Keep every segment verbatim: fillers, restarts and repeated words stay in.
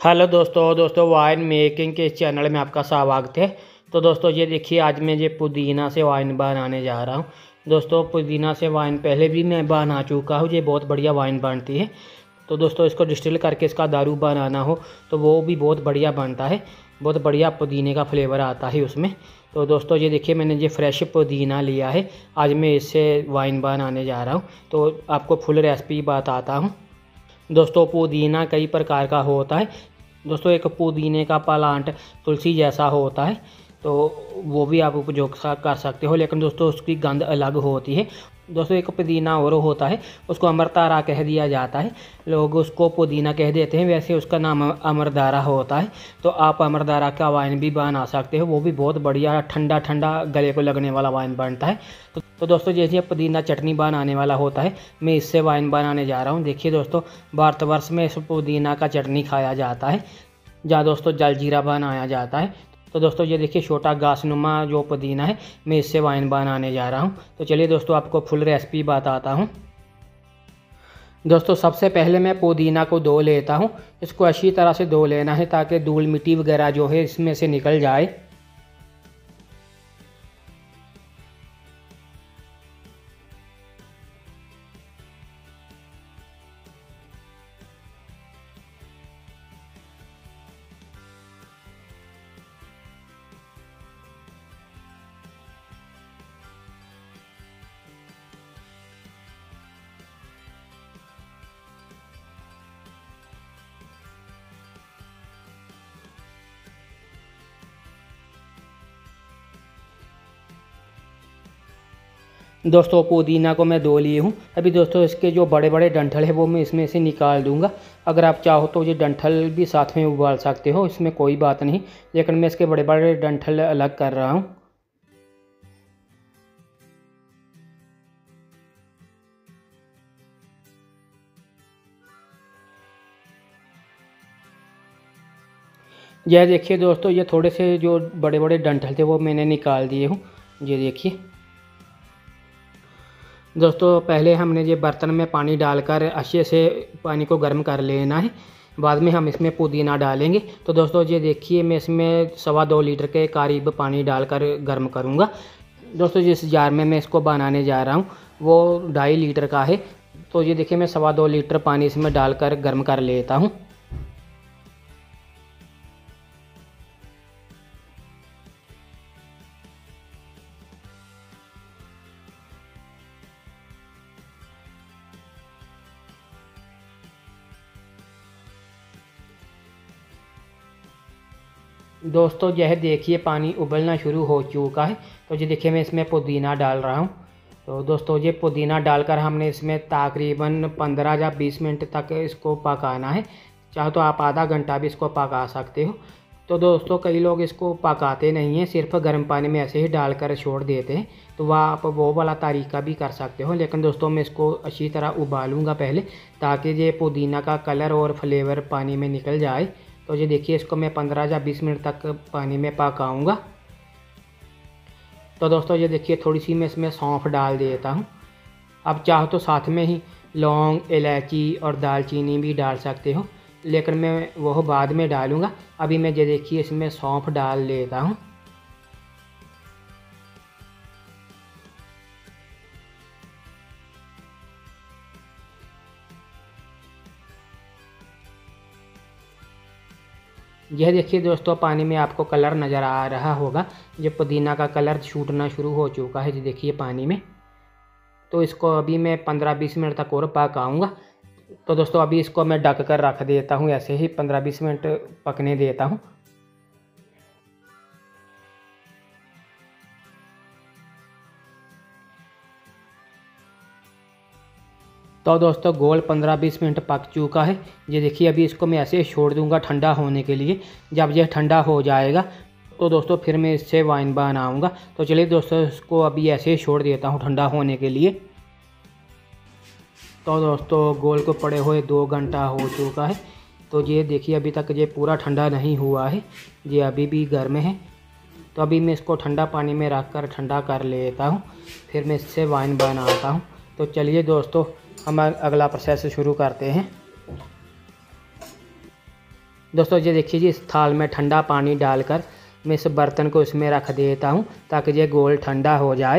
Hello दोस्तों दोस्तों wine making के इस चैनल में आपका स्वागत है। तो दोस्तों ये देखिए, आज मैं ये पुदीना से वाइन बनाने जा रहा हूँ। दोस्तों पुदीना से वाइन पहले भी मैं बना चुका हूँ, ये बहुत बढ़िया वाइन बनती है। तो दोस्तों इसको डिस्टिल करके इसका दारू बनाना हो तो वो भी बहुत बढ़िया बनता है, बहुत बढ़िया पुदीने का फ्लेवर आता है उसमें। तो दोस्तों ये देखिए, मैंने ये फ्रेश पुदीना लिया है, आज मैं इससे वाइन बनाने जा रहा हूँ। तो आपको फुल रेसिपी बताता हूँ। दोस्तों पुदीना कई प्रकार का होता है। दोस्तों एक पुदीने का प्लांट तुलसी जैसा होता है, तो वो भी आप उपयोग कर सकते हो, लेकिन दोस्तों उसकी गंध अलग होती है। दोस्तों एक पुदीना और होता है, उसको अमरतारा कह दिया जाता है, लोग उसको पुदीना कह देते हैं, वैसे उसका नाम अमरदारा होता है। तो आप अमरदारा का वाइन भी बना सकते हो, वो भी बहुत बढ़िया ठंडा ठंडा गले को लगने वाला वाइन बनता है। तो, तो दोस्तों जैसे पुदीना चटनी बनाने वाला होता है, मैं इससे वाइन बनाने जा रहा हूँ। देखिए दोस्तों, भारतवर्ष में इस पुदीना का चटनी खाया जाता है, जहाँ दोस्तों जलजीरा बनाया जाता है। तो दोस्तों ये देखिए, छोटा घासनुमा जो पुदीना है, मैं इससे वाइन बनाने जा रहा हूँ। तो चलिए दोस्तों आपको फुल रेसिपी बताता हूँ। दोस्तों सबसे पहले मैं पुदीना को धो लेता हूँ। इसको अच्छी तरह से धो लेना है ताकि धूल मिट्टी वगैरह जो है इसमें से निकल जाए। दोस्तों पुदीना को मैं धो लिए हूँ। अभी दोस्तों इसके जो बड़े बड़े डंठल है वो मैं इसमें से निकाल दूंगा। अगर आप चाहो तो ये डंठल भी साथ में उबाल सकते हो, इसमें कोई बात नहीं, लेकिन मैं इसके बड़े बड़े डंठल अलग कर रहा हूँ। यह देखिए दोस्तों, ये थोड़े से जो बड़े बड़े डंठल थे वो मैंने निकाल दिए हूँ। ये देखिए दोस्तों, पहले हमने ये बर्तन में पानी डालकर अच्छे से पानी को गर्म कर लेना है, बाद में हम इसमें पुदीना डालेंगे। तो दोस्तों ये देखिए, मैं इसमें सवा दो लीटर के करीब पानी डालकर गर्म करूँगा। दोस्तों जिस जार में मैं इसको बनाने जा रहा हूँ वो ढाई लीटर का है। तो ये देखिए, मैं सवा दो लीटर पानी इसमें डालकर गर्म कर लेता हूँ। दोस्तों यह देखिए, पानी उबलना शुरू हो चुका है। तो ये देखिए, मैं इसमें पुदीना डाल रहा हूँ। तो दोस्तों ये पुदीना डालकर हमने इसमें तकरीबन पंद्रह या बीस मिनट तक इसको पकाना है। चाहो तो आप आधा घंटा भी इसको पका सकते हो। तो दोस्तों कई लोग इसको पकाते नहीं हैं, सिर्फ गर्म पानी में ऐसे ही डालकर छोड़ देते हैं, तो वह आप वो वाला तरीका भी कर सकते हो। लेकिन दोस्तों मैं इसको अच्छी तरह उबालूँगा पहले, ताकि ये पुदीना का कलर और फ्लेवर पानी में निकल जाए। तो ये देखिए, इसको मैं पंद्रह या बीस मिनट तक पानी में पकाऊंगा। तो दोस्तों ये देखिए, थोड़ी सी मैं इसमें सौंफ डाल देता हूँ। अब चाहो तो साथ में ही लौंग, इलायची और दालचीनी भी डाल सकते हो, लेकिन मैं वह बाद में डालूँगा। अभी मैं ये देखिए इसमें सौंफ डाल लेता हूँ। यह देखिए दोस्तों, पानी में आपको कलर नज़र आ रहा होगा, ये पुदीना का कलर छूटना शुरू हो चुका है। ये देखिए पानी में। तो इसको अभी मैं पंद्रह बीस मिनट तक और पकाऊंगा। तो दोस्तों अभी इसको मैं ढक कर रख देता हूँ, ऐसे ही पंद्रह बीस मिनट पकने देता हूँ। तो दोस्तों गोल पंद्रह बीस मिनट पक चुका है। ये देखिए, अभी इसको मैं ऐसे छोड़ दूंगा ठंडा होने के लिए। जब यह ठंडा हो जाएगा तो दोस्तों फिर मैं इससे वाइन बनाऊंगा। तो चलिए दोस्तों, इसको अभी ऐसे ही छोड़ देता हूँ ठंडा होने के लिए। तो दोस्तों गोल को पड़े हुए दो घंटा हो चुका है। तो ये देखिए, अभी तक ये पूरा ठंडा नहीं हुआ है, ये अभी भी गर्म है। तो अभी मैं इसको ठंडा पानी में रख कर ठंडा कर लेता हूँ, फिर मैं इससे वाइन बनाता हूँ। तो चलिए दोस्तों, हम अगला प्रोसेस शुरू करते हैं। दोस्तों ये देखिए जी, इस थाल में ठंडा पानी डालकर मैं इस बर्तन को इसमें रख देता हूँ ताकि ये गोल ठंडा हो जाए।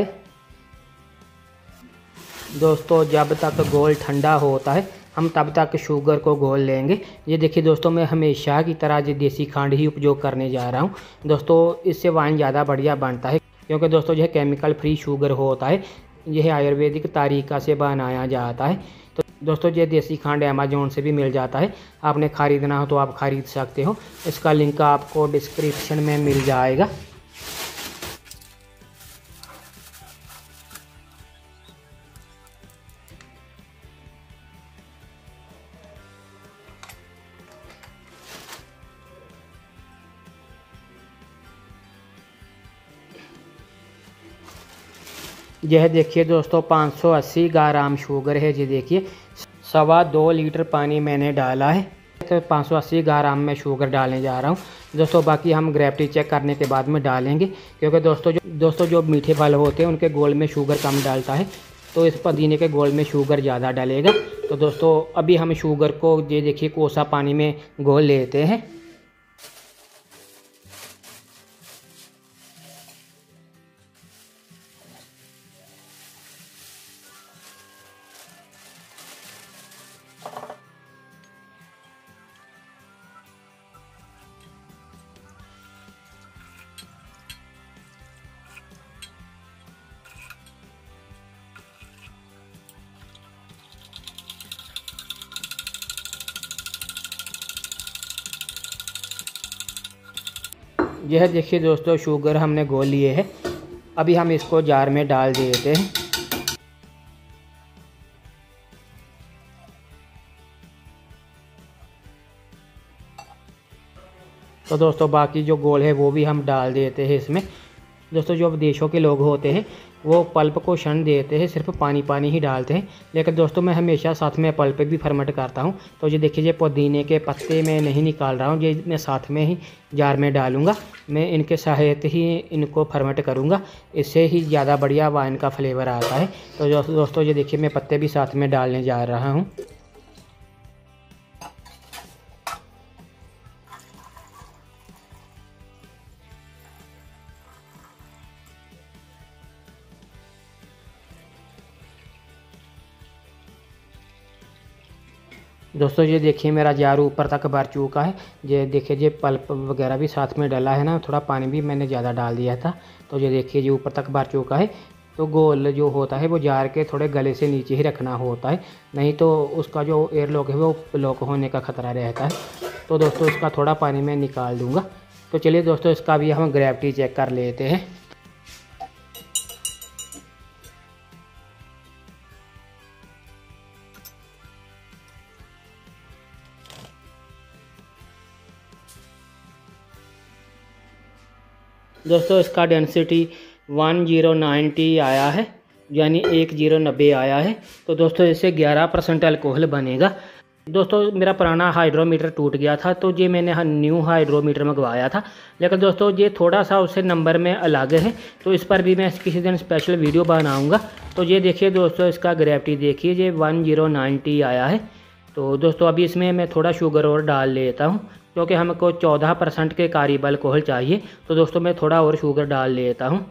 दोस्तों जब तक गोल ठंडा होता है हम तब तक शुगर को घोल लेंगे। ये देखिए दोस्तों, मैं हमेशा की तरह ये देसी खंड ही उपयोग करने जा रहा हूँ। दोस्तों इससे वाइन ज़्यादा बढ़िया बनता है क्योंकि दोस्तों यह केमिकल फ्री शुगर होता है, यह आयुर्वेदिक तरीक़ा से बनाया जाता है। तो दोस्तों ये देसी खंड अमेज़न से भी मिल जाता है, आपने ख़रीदना हो तो आप ख़रीद सकते हो, इसका लिंक आपको डिस्क्रिप्शन में मिल जाएगा। यह देखिए दोस्तों पाँच सौ अस्सी ग्राम शुगर है। ये देखिए सवा दो लीटर पानी मैंने डाला है, तो पाँच सौ अस्सी ग्राम में शुगर डालने जा रहा हूँ। दोस्तों बाकी हम ग्रेविटी चेक करने के बाद में डालेंगे, क्योंकि दोस्तों जो दोस्तों जो मीठे फल होते हैं उनके गोल में शुगर कम डालता है, तो इस पुदीने के गोल में शुगर ज़्यादा डालेगा। तो दोस्तों अभी हम शुगर को ये देखिए कोसा पानी में घोल लेते हैं। यह देखिए दोस्तों शुगर हमने घोल लिए है, अभी हम इसको जार में डाल देते हैं। तो दोस्तों बाकी जो घोल है वो भी हम डाल देते हैं इसमें। दोस्तों जो विदेशों के लोग होते हैं वो पल्प को क्षण देते हैं, सिर्फ पानी पानी ही डालते हैं, लेकिन दोस्तों मैं हमेशा साथ में पल्प भी फर्मेंट करता हूं। तो ये देखिए, ये पुदीने के पत्ते मैं नहीं निकाल रहा हूं, ये मैं साथ में ही जार में डालूंगा। मैं इनके सहायत ही इनको फर्मेंट करूंगा, इससे ही ज़्यादा बढ़िया वाइन का फ्लेवर आता है। तो दोस्तों ये देखिए, मैं पत्ते भी साथ में डालने जा रहा हूँ। दोस्तों ये देखिए मेरा जार ऊपर तक भर चुका है। ये देखिए, ये पल्प वगैरह भी साथ में डाला है ना, थोड़ा पानी भी मैंने ज़्यादा डाल दिया था। तो ये देखिए ये ऊपर तक भर चुका है। तो गोल जो होता है वो जार के थोड़े गले से नीचे ही रखना होता है, नहीं तो उसका जो एयर लॉक है वो लॉक होने का ख़तरा रहता है। तो दोस्तों इसका थोड़ा पानी मैं निकाल दूँगा। तो चलिए दोस्तों इसका भी हम ग्रेविटी चेक कर लेते हैं। दोस्तों इसका डेंसिटी वन ज़ीरो नाइन्टी आया है, यानी एक ज़ीरो नब्बे आया है। तो दोस्तों इससे ग्यारह परसेंट अल्कोहल बनेगा। दोस्तों मेरा पुराना हाइड्रोमीटर टूट गया था, तो ये मैंने न्यू हाइड्रोमीटर मंगवाया था, लेकिन दोस्तों ये थोड़ा सा उससे नंबर में अलग है, तो इस पर भी मैं किसी दिन स्पेशल वीडियो बनाऊंगा। तो ये देखिए दोस्तों इसका ग्रेविटी देखिए, ये वन ज़ीरो नाइन्टी आया है। तो दोस्तों अभी इसमें मैं थोड़ा शुगर और डाल लेता हूँ, क्योंकि हमको चौदह परसेंट के करीब अल्कोहल चाहिए। तो दोस्तों मैं थोड़ा और शुगर डाल लेता हूँ।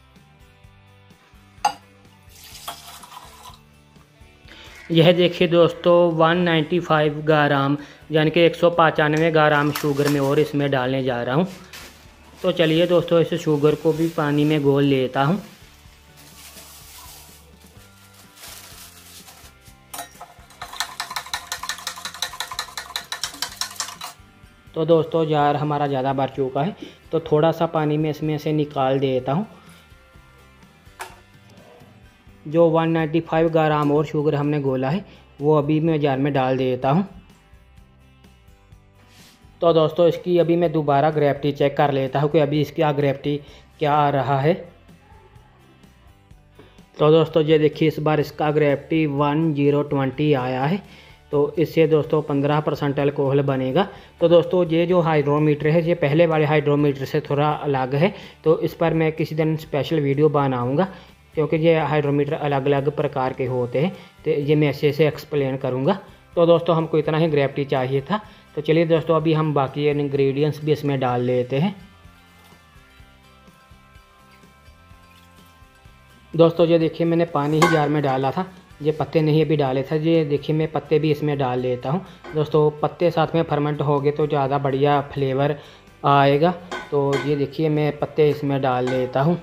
यह देखिए दोस्तों वन नाइन्टी फाइव ग्राम, यानी कि एक सौ पचानवे ग्राम शुगर में और इसमें डालने जा रहा हूँ। तो चलिए दोस्तों इस शुगर को भी पानी में घोल लेता हूँ। तो दोस्तों जार हमारा ज़्यादा भर चुका है, तो थोड़ा सा पानी में इसमें से निकाल देता हूँ। जो वन नाइन्टी फाइव ग्राम और शुगर हमने घोला है वो अभी मैं जार में डाल देता हूँ। तो दोस्तों इसकी अभी मैं दोबारा ग्रेविटी चेक कर लेता हूँ कि अभी इसकी ग्रेविटी क्या आ रहा है। तो दोस्तों ये देखिए इस बार इसका ग्रेविटी वन ज़ीरो ट्वेंटी आया है, तो इससे दोस्तों पंद्रह परसेंट अल्कोहल बनेगा। तो दोस्तों ये जो हाइड्रोमीटर है ये पहले वाले हाइड्रोमीटर से थोड़ा अलग है, तो इस पर मैं किसी दिन स्पेशल वीडियो बनाऊंगा, क्योंकि ये हाइड्रोमीटर अलग अलग प्रकार के होते हैं, तो ये मैं ऐसे ऐसे एक्सप्लेन करूंगा। तो दोस्तों हमको इतना ही ग्रेविटी चाहिए था, तो चलिए दोस्तों अभी हम बाकी इंग्रेडिएंट्स भी इसमें डाल लेते हैं। दोस्तों ये देखिए मैंने पानी ही जार में डाला था, ये पत्ते नहीं अभी डाले थे। ये देखिए मैं पत्ते भी इसमें डाल लेता हूँ। दोस्तों पत्ते साथ में फर्मेंट हो गए तो ज़्यादा बढ़िया फ्लेवर आएगा। तो ये देखिए मैं पत्ते इसमें डाल लेता हूँ।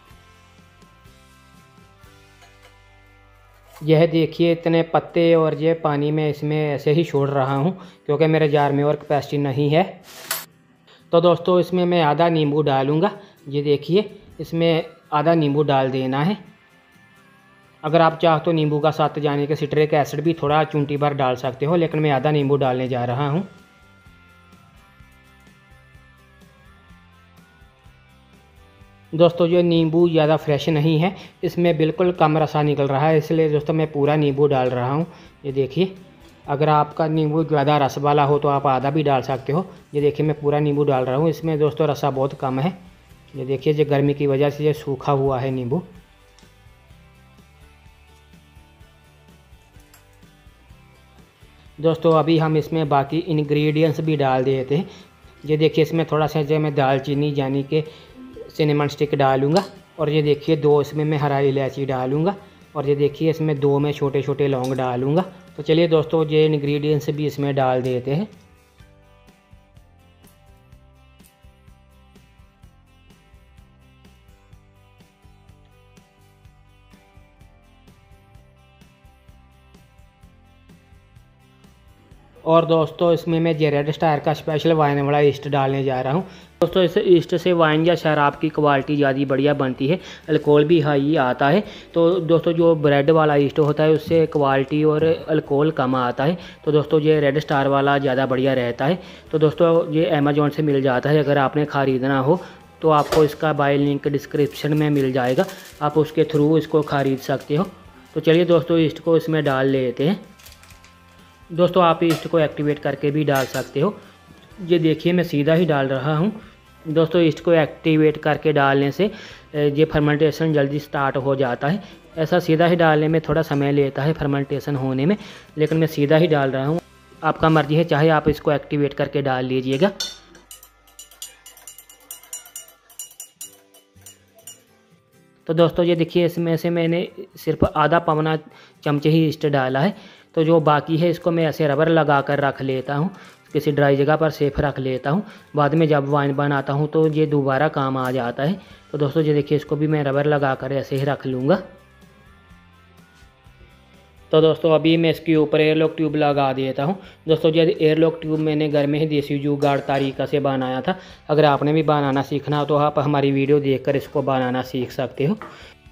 यह देखिए इतने पत्ते और ये पानी में इसमें ऐसे ही छोड़ रहा हूँ क्योंकि मेरे जार में और कैपेसिटी नहीं है। तो दोस्तों इसमें मैं आधा नींबू डालूँगा। ये देखिए इसमें आधा नींबू डाल देना है। अगर आप चाहो तो नींबू का साथ जाने के सिट्रिक एसिड भी थोड़ा चुंटी भर डाल सकते हो, लेकिन मैं आधा नींबू डालने जा रहा हूँ। दोस्तों ये नींबू ज़्यादा फ्रेश नहीं है, इसमें बिल्कुल कम रसा निकल रहा है, इसलिए दोस्तों मैं पूरा नींबू डाल रहा हूँ। ये देखिए अगर आपका नींबू ज़्यादा रस वाला हो तो आप आधा भी डाल सकते हो। ये देखिए मैं पूरा नींबू डाल रहा हूँ, इसमें दोस्तों रसा बहुत कम है। ये देखिए जो गर्मी की वजह से ये सूखा हुआ है नींबू। दोस्तों अभी हम इसमें बाकी इंग्रेडिएंट्स भी डाल देते हैं। ये देखिए इसमें थोड़ा सा जो मैं दालचीनी यानी कि सिनेमन स्टिक डालूँगा, और ये देखिए दो इसमें मैं हरा इलायची डालूँगा, और ये देखिए इसमें दो मैं छोटे छोटे लौंग डालूँगा। तो चलिए दोस्तों ये इंग्रेडिएंट्स भी इसमें डाल देते हैं। और दोस्तों इसमें मैं जे रेड स्टार का स्पेशल वाइन वाला ईस्ट डालने जा रहा हूँ। दोस्तों इस ईस्ट से वाइन या शराब की क्वालिटी ज़्यादा बढ़िया बनती है, अल्कोहल भी हाई आता है। तो दोस्तों जो ब्रेड वाला ईस्ट होता है उससे क्वालिटी और अल्कोहल कम आता है। तो दोस्तों ये रेड स्टार वाला ज़्यादा बढ़िया रहता है। तो दोस्तों ये अमेजोन से मिल जाता है, अगर आपने ख़रीदना हो तो आपको इसका बाय लिंक डिस्क्रिप्शन में मिल जाएगा, आप उसके थ्रू इसको ख़रीद सकते हो। तो चलिए दोस्तों ईस्ट को इसमें डाल लेते हैं। दोस्तों आप ईस्ट को एक्टिवेट करके भी डाल सकते हो। ये देखिए मैं सीधा ही डाल रहा हूँ। दोस्तों ईस्ट को एक्टिवेट करके डालने से ये फर्मेंटेशन जल्दी स्टार्ट हो जाता है। ऐसा सीधा ही डालने में थोड़ा समय लेता है फर्मेंटेशन होने में, लेकिन मैं सीधा ही डाल रहा हूँ। आपका मर्जी है, चाहे आप इसको एक्टिवेट करके डाल लीजिएगा। तो दोस्तों ये देखिए इसमें से मैंने सिर्फ आधा पौना चमचे ही ईस्ट डाला है। तो जो बाकी है इसको मैं ऐसे रबर लगा कर रख लेता हूँ, किसी ड्राई जगह पर सेफ रख लेता हूँ। बाद में जब वाइन बनाता हूँ तो ये दोबारा काम आ जाता है। तो दोस्तों ये देखिए इसको भी मैं रबर लगा कर ऐसे ही रख लूँगा। तो दोस्तों अभी मैं इसके ऊपर एयरलॉक ट्यूब लगा देता हूँ। दोस्तों ये एयरलॉक ट्यूब मैंने घर में ही देसी जुगाड़ तरीका से बनाया था। अगर आपने भी बनाना सीखना हो तो आप हमारी वीडियो देखकर इसको बनाना सीख सकते हो।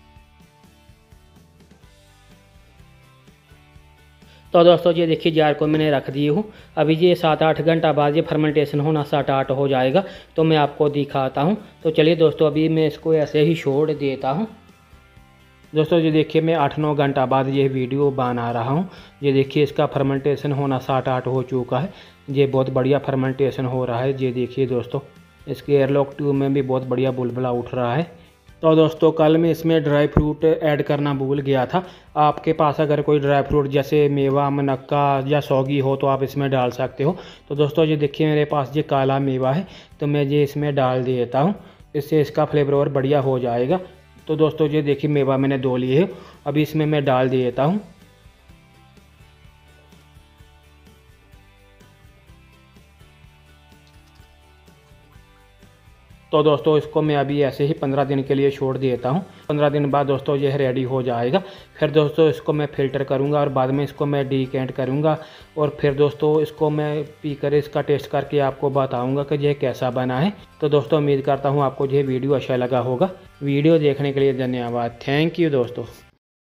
तो दोस्तों ये देखिए जार को मैंने रख दी हूँ। अभी ये सात आठ घंटा बाद ये फर्मेंटेशन होना स्टार्ट हो जाएगा, तो मैं आपको दिखाता हूँ। तो चलिए दोस्तों अभी मैं इसको ऐसे ही छोड़ देता हूँ। दोस्तों ये देखिए मैं आठ नौ घंटा बाद ये वीडियो बना रहा हूँ। ये देखिए इसका फर्मेंटेशन होना स्टार्ट हो चुका है। ये बहुत बढ़िया फर्मेंटेशन हो रहा है। ये देखिए दोस्तों इसके एयरलॉक ट्यूब में भी बहुत बढ़िया बुलबुला उठ रहा है। तो दोस्तों कल मैं इसमें ड्राई फ्रूट ऐड करना भूल गया था। आपके पास अगर कोई ड्राई फ्रूट जैसे मेवा, मनक्का या सौगी हो तो आप इसमें डाल सकते हो। तो दोस्तों ये देखिए मेरे पास ये काला मेवा है, तो मैं ये इसमें डाल देता हूँ, इससे इसका फ्लेवर और बढ़िया हो जाएगा। तो दोस्तों ये देखिए मेवा मैंने दो लिए है, अभी इसमें मैं डाल देता हूँ। तो दोस्तों इसको मैं अभी ऐसे ही पंद्रह दिन के लिए छोड़ देता हूँ। पंद्रह दिन बाद दोस्तों यह रेडी हो जाएगा। फिर दोस्तों इसको मैं फ़िल्टर करूँगा और बाद में इसको मैं डिकेंट करूँगा, और फिर दोस्तों इसको मैं पी कर इसका टेस्ट करके आपको बताऊँगा कि यह कैसा बना है। तो दोस्तों उम्मीद करता हूँ आपको यह वीडियो अच्छा लगा होगा। वीडियो देखने के लिए धन्यवाद। थैंक यू दोस्तों।